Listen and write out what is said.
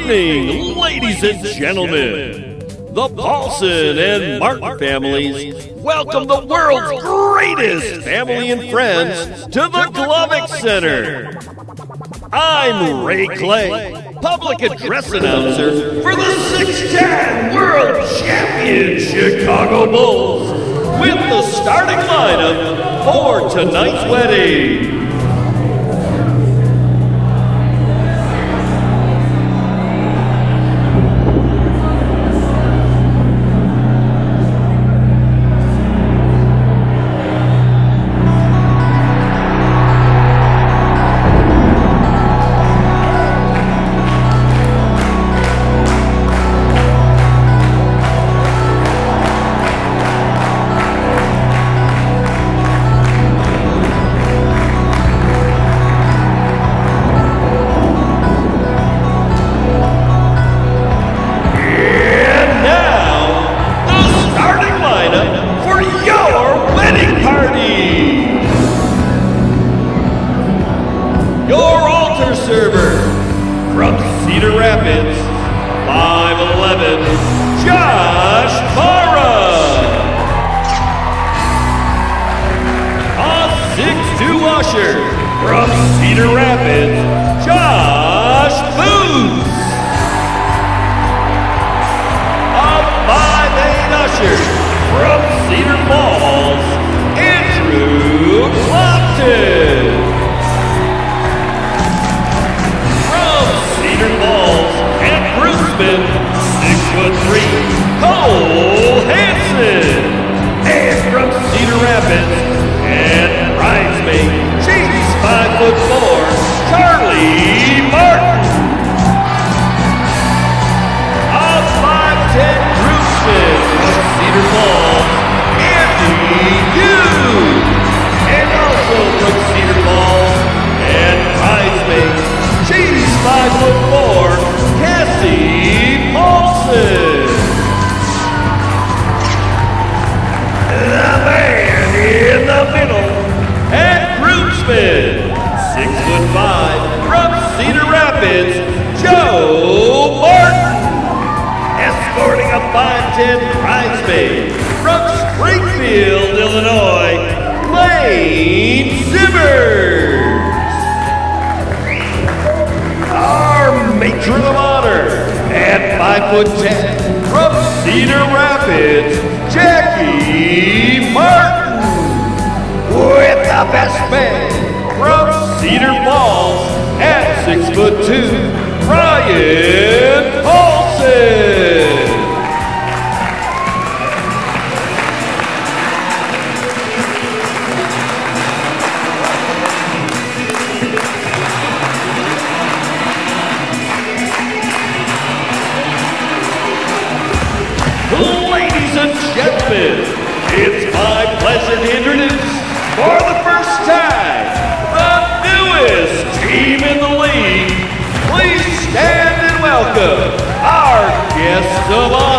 evening, ladies and gentlemen. The Paulson and Martin families welcome the world's greatest family and friends to the Glovic Center. I'm Ray Clay, public address announcer for the 6'10" World Champion Chicago Bulls, with the starting lineup for tonight's wedding. It's my pleasure to introduce, for the first time, the newest team in the league. Please stand and welcome our guests of honor.